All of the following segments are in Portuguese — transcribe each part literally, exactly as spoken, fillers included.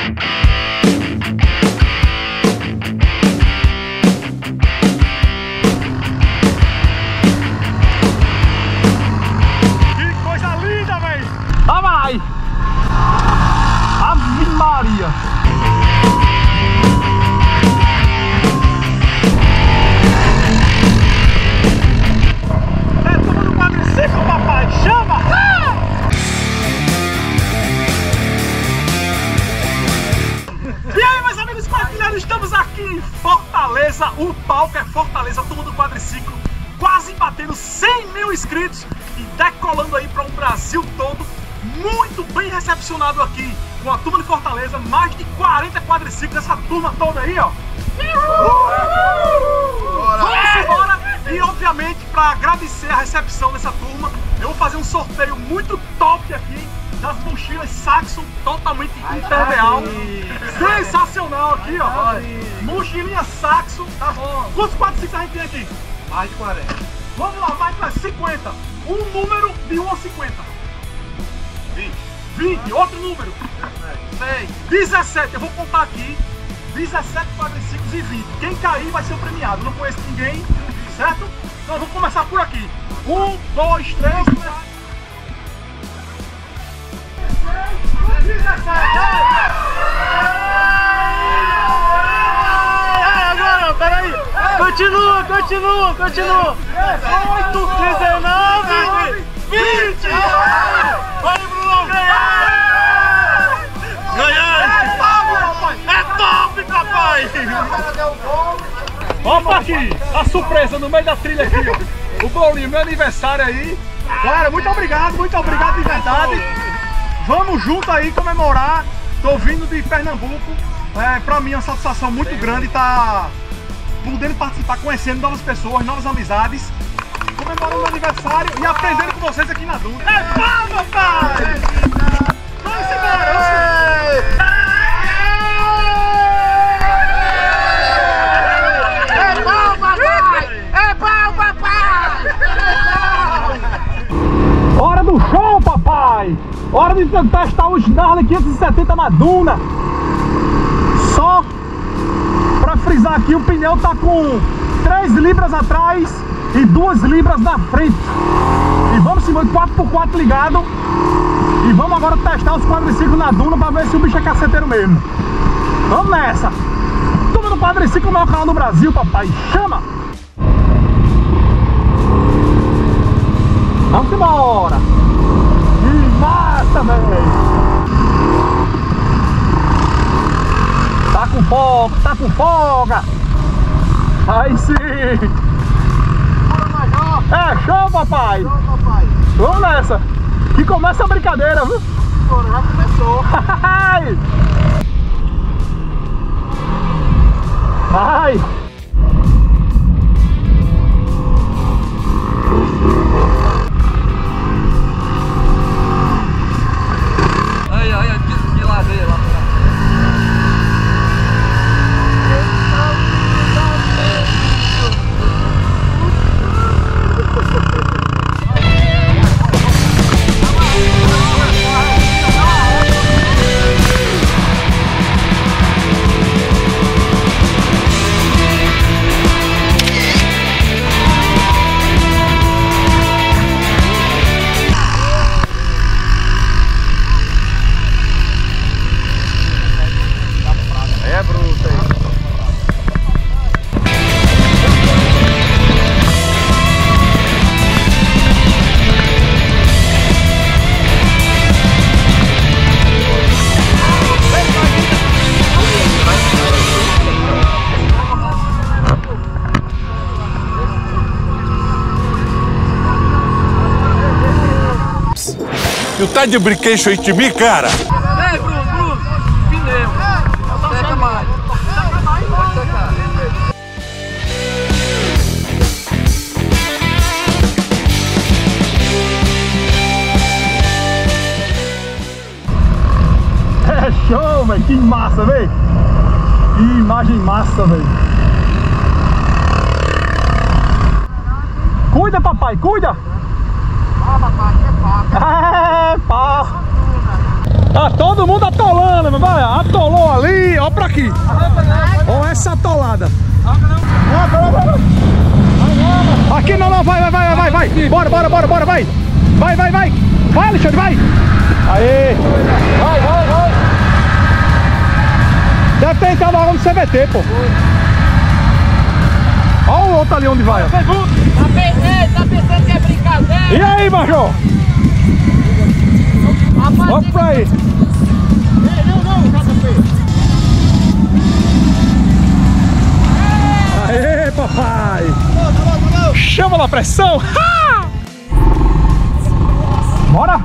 Fortaleza, o palco é Fortaleza, turma do quadriciclo, quase batendo cem mil inscritos e decolando aí para o Brasil todo, muito bem recepcionado aqui com a turma de Fortaleza, mais de quarenta quadriciclos, essa turma toda aí, ó. Vamos embora! E obviamente, para agradecer a recepção dessa turma, eu vou fazer um sorteio muito top aqui das mochilas Saxo, totalmente impermeável, sensacional aqui, ó. Mochilinha Saxo, tá bom. Quantos quadriciclos a gente tem aqui? Mais de quarenta. Vamos lá, mais de cinquenta. Um número de um a cinquenta. vinte. vinte, outro número. seis. dezessete, eu vou contar aqui. dezessete quadriciclos e vinte. Quem cair vai ser o premiado. Não conheço ninguém, certo? Então vamos começar por aqui. Um, dois, três. dezessete. Agora, peraí. Continua, continua, continua. oito, dezenove, vinte. Vai, Bruno. Ganhei. É top, papai. Opa aqui, a surpresa no meio da trilha aqui, ó. O bolinho, meu aniversário aí. Galera, muito obrigado, muito obrigado de verdade. Vamos junto aí comemorar. Tô vindo de Pernambuco. É, pra mim é uma satisfação muito grande estar podendo participar, conhecendo novas pessoas, novas amizades, comemorando o aniversário e aprendendo com vocês aqui na Duna. É palma, pai! Vamos embora! É palma, pai! É palma, pai! Hora do show, papai! Hora de testar os Darley quinhentos e setenta na Duna. Só pra frisar aqui, o pneu tá com três libras atrás e duas libras na frente. E vamos embora, quatro por quatro ligado. E vamos agora testar os quadriciclos na Duna pra ver se o bicho é caceteiro mesmo. Vamos nessa! Turma do Quadriciclo, o maior canal do Brasil, papai. Chama! Vamos embora! Que massa, velho! Tá com folga, tá com folga! Aí sim! É, show, papai! Show, papai! Vamos nessa! Que começa a brincadeira, viu? Agora já começou! Ai! Ai! Ai, ai, ai, que, que ladeira lá. Tu tá de brinquedo aí de mim, cara? Ei, Bruno, Bruno, pneu. Seca mais. Seca mais, pode secar. É show, velho! Que massa, velho! Que imagem massa, velho! Cuida, papai, cuida! Ó, papai, é paca. É, pá! Tá todo mundo atolando, vai! Atolou aqui. Olha essa atolada. Aqui não, não, vai, vai, vai, vai, vai. Bora, bora, bora, bora, vai. Vai, vai, vai. Vai, Alexandre, vai. Aê. Vai, vai, vai. Deve ter entrado logo no C V T, pô. Olha o outro ali onde vai. Ó. Tá pensando, tá pensando que é brincadeira? E aí, Major? Olha pra aí. Não, não, J P. Aê, papai. Chama na pressão. Ha! Bora.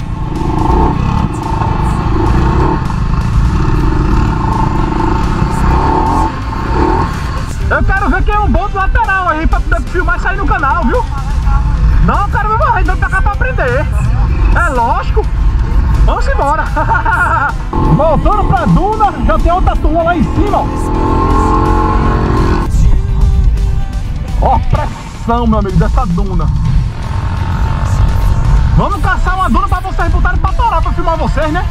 Eu quero ver quem é um bom do lateral aí pra poder filmar e sair no canal, viu? Não, eu quero ver morrer, então pra cá pra aprender. É lógico. Vamos embora. Voltando pra duna, já tem outra turma lá em cima, ó. Ó, pressão, meu amigo, dessa duna. Vamos caçar uma duna pra vocês botarem pra torar pra filmar vocês, né?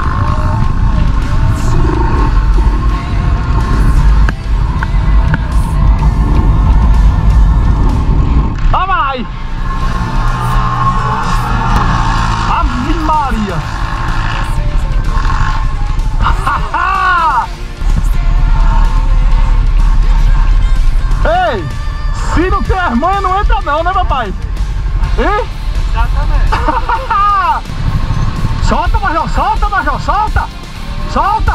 Ah, vai! Ave Maria! Ei! Se não tem as manhas, não entra não, né, papai? Hein? Exatamente. Solta, Major! Solta, Major! Solta! Solta!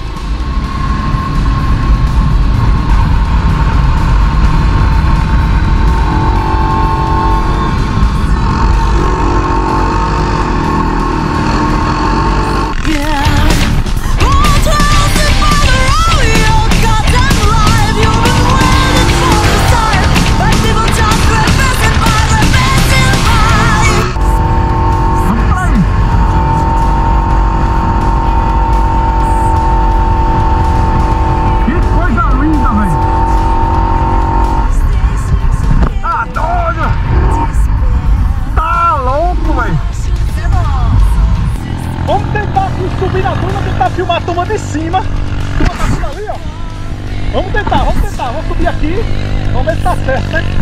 Filmar a turma de cima. A turma tá vindo ali, ó. Vamos tentar, vamos tentar. Vamos subir aqui. Vamos ver se tá certo, né?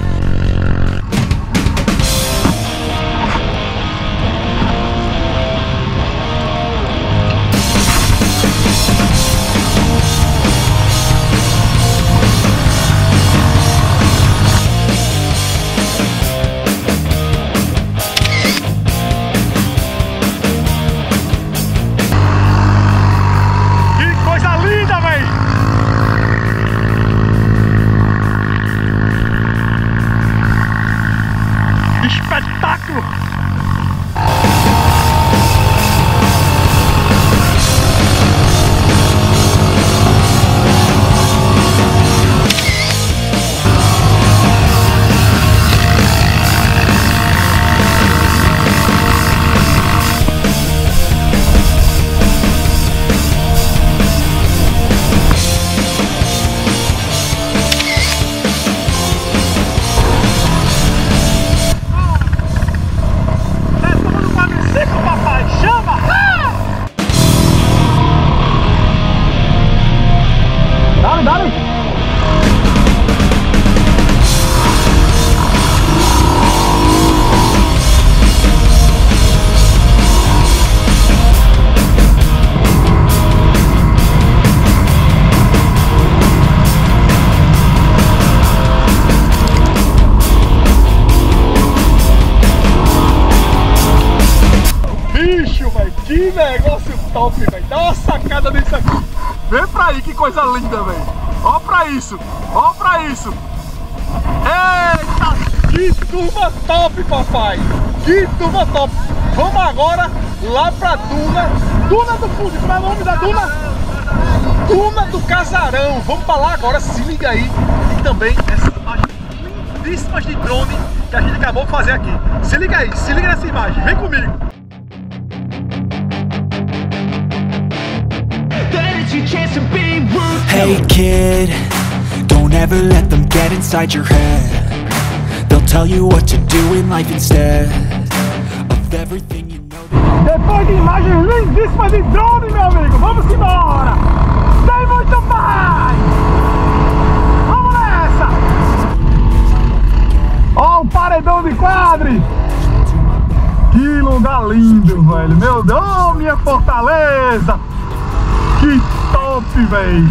Espetáculo! Dale, dale. Bicho, velho, que negócio top, velho. Dá uma sacada nisso aqui. Vem pra aí, que coisa linda, velho. Ó pra isso, ó pra isso. Eita, que turma top, papai. Que turma top. Vamos agora lá pra Duna. Duna do Fundo, como é o nome da Duna? Duna do Casarão. Vamos pra lá agora, se liga aí. E também essas imagens lindíssimas de drone que a gente acabou de fazer aqui. Se liga aí, se liga nessa imagem. Vem comigo. Hey kid, don't ever let them get inside your head. They'll tell you what to do in life instead of everything you know. Depois de imagens lindíssimas de drone, meu amigo, vamos embora! Tem muito mais! lindo, velho. Meu Deus, oh, minha Fortaleza. Que top, velho.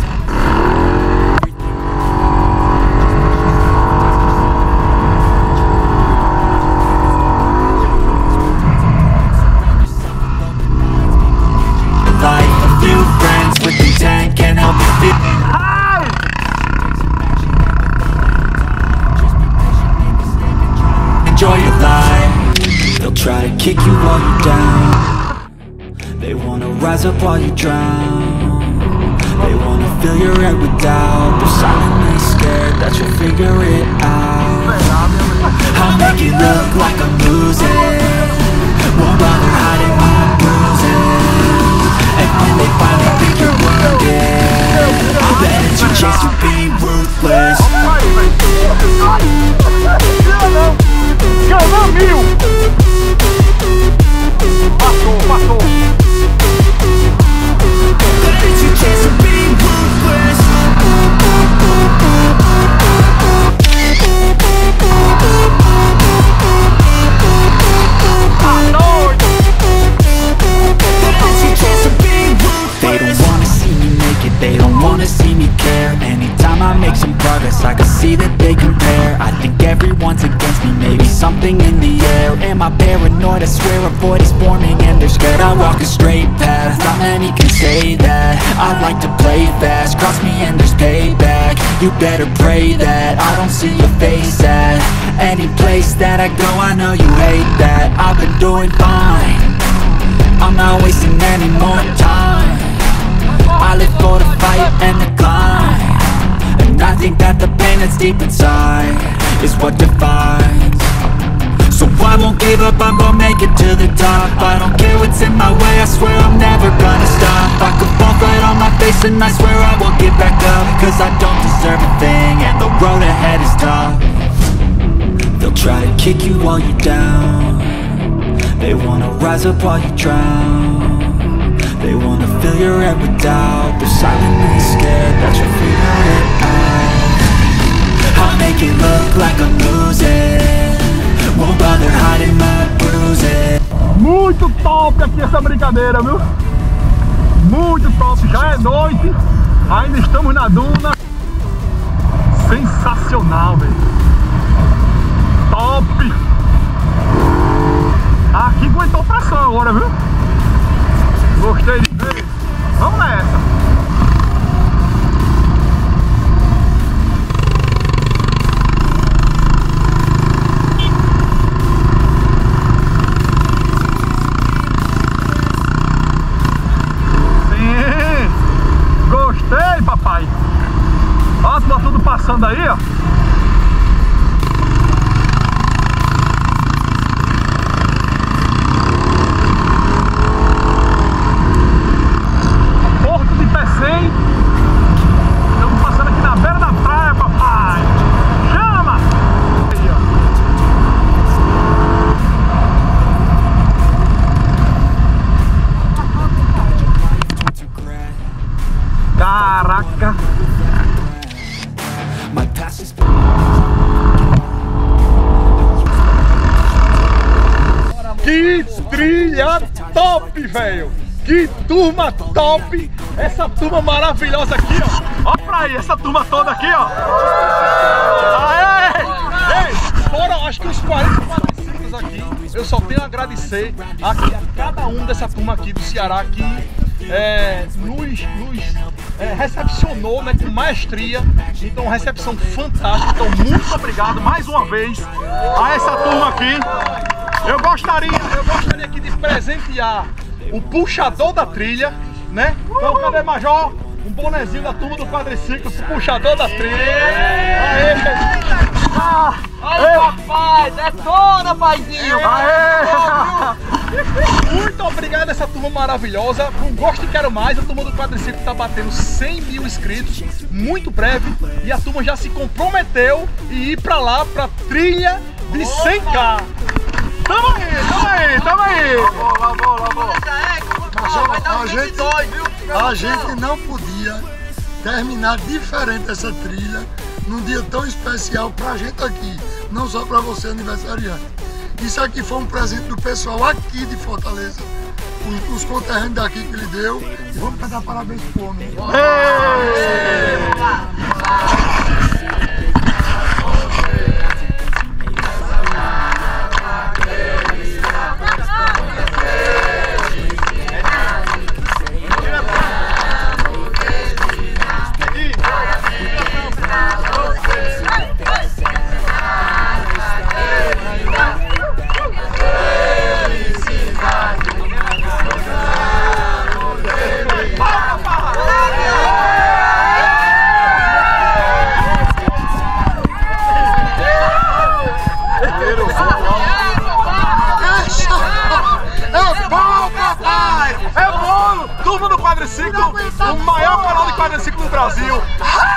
Enjoy your life. They'll try to kick you while you're down. They wanna rise up while you drown. They wanna fill your head with doubt. They're silently scared that you'll figure it out. I'll make it look like I'm losing. Won't bother hiding my bruises. And when they finally think you're wounded, then it's your chance to be ruthless. Cana mil! Passou, passou! But it's your chance to be ruthless. They don't wanna see me make it, they don't wanna see me care. Anytime I make some progress, I can see that they compare. I think everyone's against me, maybe something in the air. Am I paranoid? I swear a void is forming and they're scared. I walk a straight path, not many can say that. I like to play fast, cross me and there's payback. You better pray that I don't see your face at any place that I go. I know you hate that. I've been doing fine, I'm not wasting any more time. I live for the fight and the climb, and I think that the pain that's deep inside is what defines. So I won't give up, I'm gonna make it to the top. I don't care what's in my way, I swear I'm never gonna stop. I could fall flat on my face and I swear I won't get back up, cause I don't deserve a thing and the road ahead is tough. They'll try to kick you while you're down. They wanna rise up while you drown. They wanna fill your head with doubt. They're silently scared that you'll figure it out. I'll make it look like I'm losing. Won't bother hiding my bruises. Muito top aqui essa brincadeira, viu? Muito top. Já é noite, ainda estamos na duna. Sensacional, velho. Top. Aqui aguentou pressão agora, viu? Gostei de ver. Vamos nessa. Sim. Gostei, papai. Ó, tá tudo passando aí, ó. Estamos passando aqui na beira da praia, papai. Chama! Aí, ó. Caraca! Que trilha top, velho! Que turma top! Essa turma maravilhosa aqui, ó! Olha pra aí, essa turma toda aqui, ó! Aê! Ei, foram acho que uns quarenta quadriciclos aqui. Eu só tenho a agradecer aqui a cada um dessa turma aqui do Ceará que é, nos, nos é, recepcionou, né, com maestria. Então, recepção fantástica. Então, muito obrigado mais uma vez a essa turma aqui. Eu gostaria, eu gostaria aqui de presentear o puxador da trilha, né? Então, cadê Major? Um bonezinho da turma do quadriciclo, o puxador da trilha. Aê, ah, Aí, papai, detona, paizinho. Aê! Muito obrigado a essa turma maravilhosa. Com gosto e quero mais. A turma do quadriciclo tá batendo cem mil inscritos muito breve. E a turma já se comprometeu em ir pra lá, pra trilha de cem K. Tamo aí, tamo aí, tamo aí. Lá vou, lá vou. A gente, a gente não podia terminar diferente essa trilha num dia tão especial pra gente aqui, não só pra você aniversariante. Isso aqui foi um presente do pessoal aqui de Fortaleza, os, os conterrâneos daqui que ele deu. E vamos cantar parabéns pro homem. Turma do Quadriciclo, o maior canal de quadriciclo do Brasil.